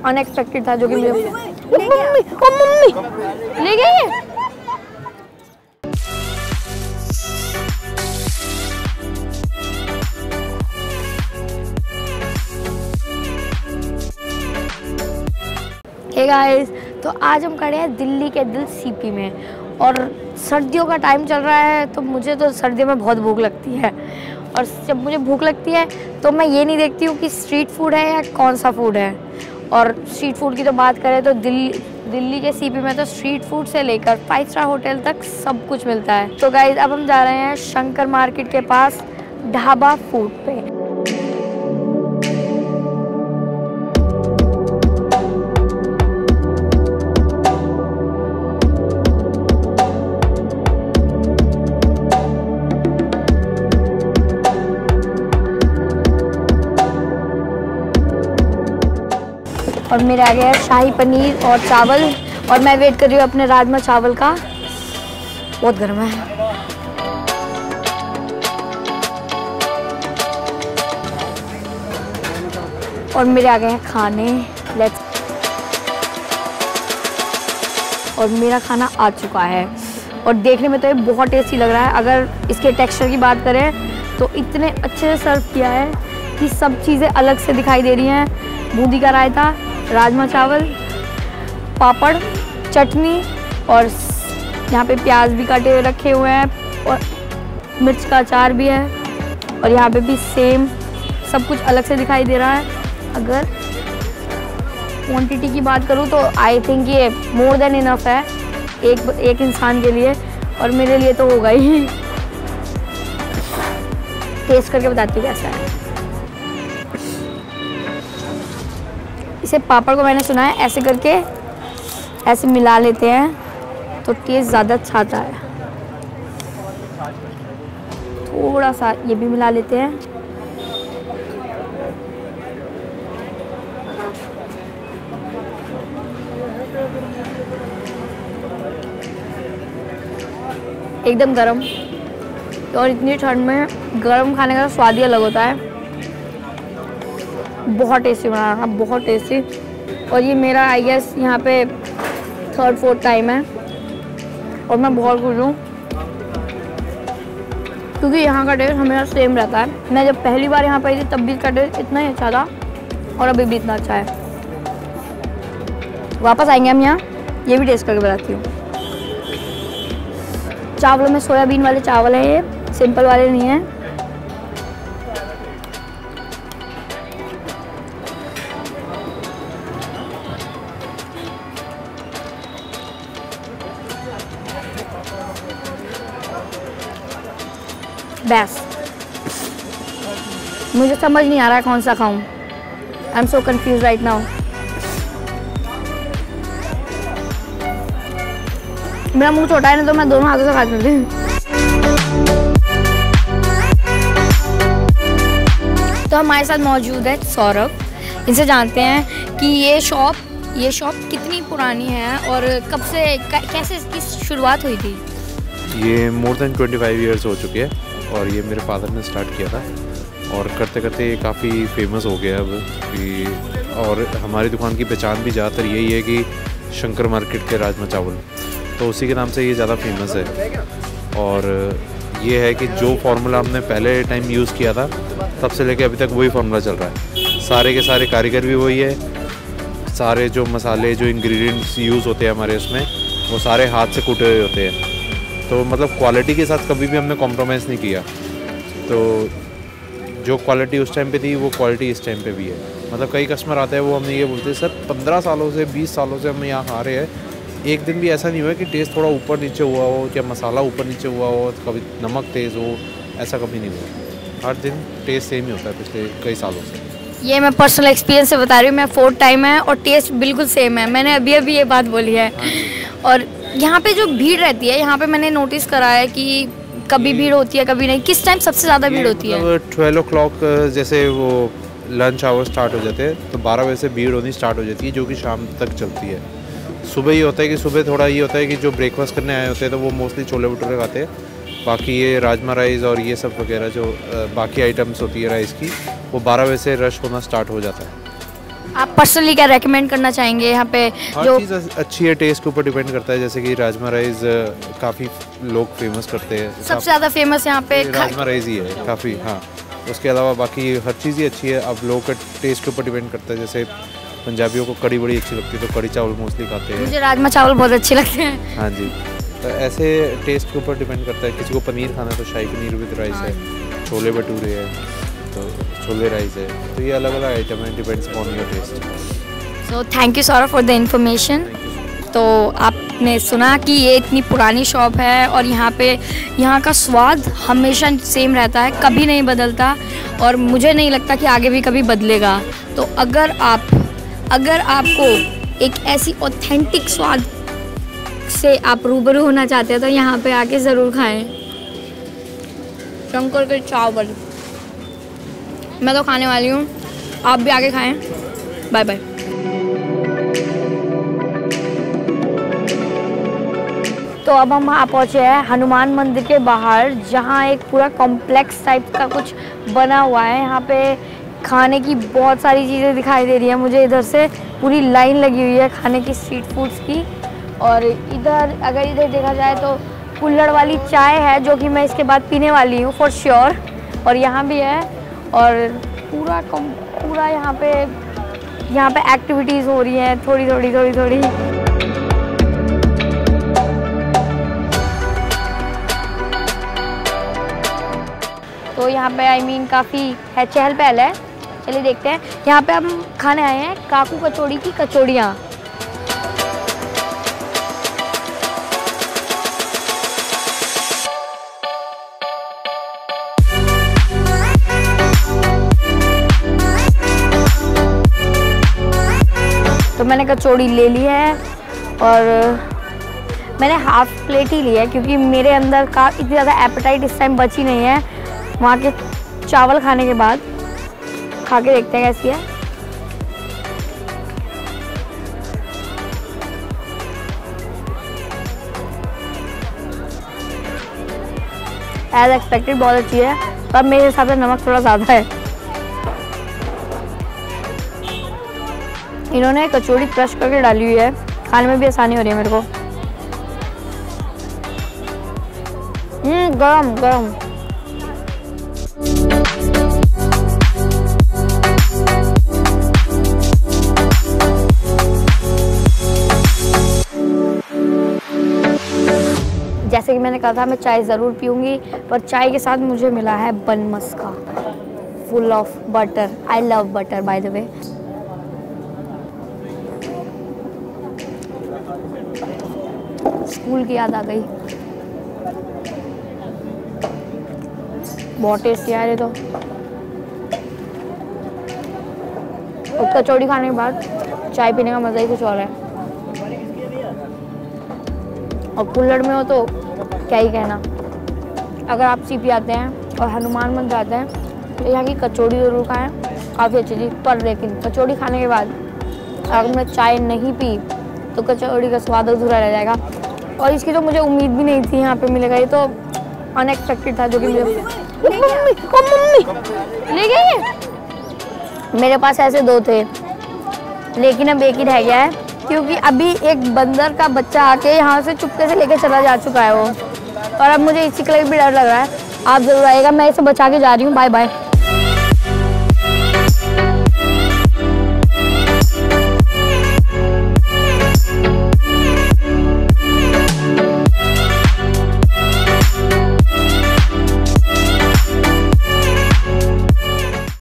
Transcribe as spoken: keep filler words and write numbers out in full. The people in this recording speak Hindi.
अनएक्सपेक्टेड था जो कि मुझे ओ मम्मी ओ मम्मी ले गई है। हे गाइस, तो आज हम खड़े हैं दिल्ली के दिल सीपी में और सर्दियों का टाइम चल रहा है तो मुझे तो सर्दियों में बहुत भूख लगती है। और जब मुझे भूख लगती है तो मैं ये नहीं देखती हूँ कि स्ट्रीट फूड है या कौन सा फूड है। और स्ट्रीट फूड की तो बात करें तो दिल्ली दिल्ली के सीपी में तो स्ट्रीट फूड से लेकर फाइव स्टार होटल तक सब कुछ मिलता है। तो गाइस, अब हम जा रहे हैं शंकर मार्केट के पास ढाबा फूड पे। और मेरे आगे है शाही पनीर और चावल और मैं वेट कर रही हूँ अपने राजमा चावल का। बहुत गर्म है। और मेरे आगे हैं खाने। लेट्स और मेरा खाना आ चुका है और देखने में तो ये बहुत टेस्टी लग रहा है। अगर इसके टेक्सचर की बात करें तो इतने अच्छे से सर्व किया है कि सब चीज़ें अलग से दिखाई दे रही हैं। बूंदी का रायता, राजमा चावल, पापड़, चटनी और यहाँ पे प्याज भी काटे हुए रखे हुए हैं और मिर्च का अचार भी है। और यहाँ पे भी सेम सब कुछ अलग से दिखाई दे रहा है। अगर क्वांटिटी की बात करूँ तो आई थिंक ये मोर देन इनफ है एक एक इंसान के लिए और मेरे लिए तो होगा ही। टेस्ट करके बताती हूँ कैसा है। इसे पापड़ को मैंने सुना है ऐसे करके ऐसे मिला लेते हैं तो टेस्ट ज़्यादा अच्छा आता है। थोड़ा सा ये भी मिला लेते हैं। एकदम गरम और इतनी ठंड में गरम खाने का स्वाद ही अलग होता है। बहुत टेस्टी बना रहा, बहुत टेस्टी। और ये मेरा आई गेस यहाँ पे थर्ड फोर्थ टाइम है और मैं बहुत खुश हूँ क्योंकि यहाँ का टेस्ट हमेशा सेम रहता है। मैं जब पहली बार यहाँ पर आई थी तब भी इसका टेस्ट इतना ही अच्छा था और अभी भी इतना अच्छा है। वापस आएंगे हम यहाँ, ये भी टेस्ट करके बताती हूँ। चावलों में सोयाबीन वाले चावल हैं, ये सिंपल वाले नहीं हैं। बेस्ट। मुझे समझ नहीं आ रहा है कौन सा खाऊं। I am so confuse right now. मेरा मुंह छोटा है ना तो मैं दोनों हाथों से खा सकती हूँ। तो हमारे साथ मौजूद है सौरभ। इनसे जानते हैं कि ये शॉप ये शॉप कितनी पुरानी है और कब से कैसे इसकी शुरुआत हुई थी। ये more than twenty five years हो चुके हैं और ये मेरे फादर ने स्टार्ट किया था और करते करते ये काफ़ी फेमस हो गया अब कि। और हमारी दुकान की पहचान भी ज़्यादातर यही है कि शंकर मार्केट के राजमा चावल, तो उसी के नाम से ये ज़्यादा फेमस है। और ये है कि जो फार्मूला हमने पहले टाइम यूज़ किया था तब से लेके अभी तक वही फार्मूला चल रहा है। सारे के सारे कारीगर भी वही है, सारे जो मसाले जो इंग्रेडिएंट्स यूज़ होते हैं हमारे इसमें वो सारे हाथ से कूटे हुए होते हैं। तो मतलब क्वालिटी के साथ कभी भी हमने कॉम्प्रोमाइज़ नहीं किया। तो जो क्वालिटी उस टाइम पे थी वो क्वालिटी इस टाइम पे भी है। मतलब कई कस्टमर आते हैं वो हमने ये बोलते हैं सर पंद्रह सालों से बीस सालों से हम यहाँ खा रहे हैं, एक दिन भी ऐसा नहीं हुआ कि टेस्ट थोड़ा ऊपर नीचे हुआ हो या मसाला ऊपर नीचे हुआ हो, कभी नमक तेज़ हो, ऐसा कभी नहीं हुआ। हर दिन टेस्ट सेम ही होता है पिछले कई सालों से। ये मैं पर्सनल एक्सपीरियंस से बता रही हूँ। मैं फोर्थ टाइम है और टेस्ट बिल्कुल सेम है। मैंने अभी अभी ये बात बोली है। और यहाँ पे जो भीड़ रहती है यहाँ पे मैंने नोटिस करा है कि कभी भीड़ होती है कभी नहीं। किस टाइम सबसे ज़्यादा भीड़ होती है? ट्वेल्व ओ क्लॉक जैसे वो लंच आवर स्टार्ट हो जाते हैं तो बारह बजे से भीड़ होनी स्टार्ट हो जाती है जो कि शाम तक चलती है। सुबह ये होता है कि सुबह थोड़ा ये होता है कि जो ब्रेकफास्ट करने आए होते हैं तो वो मोस्टली छोले भटूरे खाते हैं। बाकी ये राजमा राइस और ये सब वगैरह जो बाकी आइटम्स होती है राइस की वो बारह बजे से रश होना स्टार्ट हो जाता है। आप पर्सनली क्या रेकमेंड करना चाहेंगे यहाँ पे? हर जो चीज़ अच्छी है, टेस्ट के ऊपर डिपेंड करता है। जैसे कि राजमा राइस काफ़ी लोग फेमस करते हैं, सबसे ज़्यादा फेमस यहाँ पे राजमा राइस ही है काफ़ी। हाँ, उसके अलावा बाकी हर चीज़ ही अच्छी है। अब लोगों का टेस्ट के ऊपर डिपेंड करता है। जैसे पंजाबियों को कड़ी बड़ी अच्छी लगती है तो कड़ी चावल मोस्टली खाते हैं। मुझे राजमा चावल बहुत अच्छे लगते हैं। हाँ जी, तो ऐसे टेस्ट के ऊपर डिपेंड करता है। किसी को पनीर खाना है तो शाही पनीर विद राइस है, छोले भटूरे है तो छोले राइस है। तो ये अलग अलग आइटम है, depends on your taste. So thank you Saurabh for the information. तो आपने सुना कि ये इतनी पुरानी शॉप है और यहाँ पे यहाँ का स्वाद हमेशा सेम रहता है, कभी नहीं बदलता और मुझे नहीं लगता कि आगे भी कभी बदलेगा। तो अगर आप अगर आपको एक ऐसी ऑथेंटिक स्वाद से आप रूबरू होना चाहते हैं तो यहाँ पे आके ज़रूर खाएं। शंकर के चावल मैं तो खाने वाली हूँ, आप भी आके खाएं। Bye bye. तो अब हम वहाँ पहुँचे हैं हनुमान मंदिर के बाहर, जहाँ एक पूरा कॉम्प्लेक्स टाइप का कुछ बना हुआ है। यहाँ पे खाने की बहुत सारी चीज़ें दिखाई दे रही है मुझे। इधर से पूरी लाइन लगी हुई है खाने की, स्ट्रीट फूड्स की। और इधर अगर इधर देखा जाए तो कुल्हड़ वाली चाय है जो कि मैं इसके बाद पीने वाली हूँ फॉर श्योर। और यहाँ भी है और पूरा कम पूरा यहाँ पे यहाँ पे एक्टिविटीज़ हो रही हैं थोड़ी थोड़ी थोड़ी थोड़ी। तो यहाँ पे आई मीन काफ़ी है, चहल पहल है। चलिए देखते हैं। यहाँ पे हम खाने आए हैं काकू कचौड़ी की कचौड़ियाँ। तो मैंने कचौड़ी ले ली है और मैंने हाफ प्लेट ही ली है क्योंकि मेरे अंदर का इतनी ज़्यादा एपेटाइट इस टाइम बची नहीं है। वहाँ के चावल खाने के बाद खा के देखते हैं कैसी है। एज एक्सपेक्टेड बहुत अच्छी है, पर मेरे हिसाब से नमक थोड़ा ज़्यादा है। इन्होंने कचौड़ी क्रश करके डाली हुई है, खाने में भी आसानी हो रही है मेरे को। हम्म गरम गरम। जैसे कि मैंने कहा था मैं चाय ज़रूर पीऊँगी, पर चाय के साथ मुझे मिला है bun maska full of butter. I love butter by the way. School की याद आ गई। बहुत टेस्टी है ये तो। और कचौड़ी खाने के बाद चाय पीने का मज़ा ही कुछ और है। और कुल्हड़ में हो तो क्या ही कहना। अगर आप सीपी आते हैं और हनुमान मंदिर आते हैं तो यहाँ की कचौड़ी ज़रूर खाएं, काफ़ी अच्छी थी। पर लेकिन कचौड़ी खाने के बाद अगर मैं चाय नहीं पी तो कचौड़ी का स्वाद अधूरा रह जाएगा। और इसकी तो मुझे उम्मीद भी नहीं थी यहाँ पे मिलेगा, ये तो अनएक्सपेक्टेड था जो कि मुझे। मम्मी ओ मम्मी ले गई है। मेरे पास ऐसे दो थे लेकिन अब एक ही रह गया है क्योंकि अभी एक बंदर का बच्चा आके यहाँ से चुपके से लेके चला जा चुका है वो। और अब मुझे इसी के लिए भी डर लग रहा है। आप ज़रूर आइएगा, मैं इसे बचा के जा रही हूँ। Bye bye.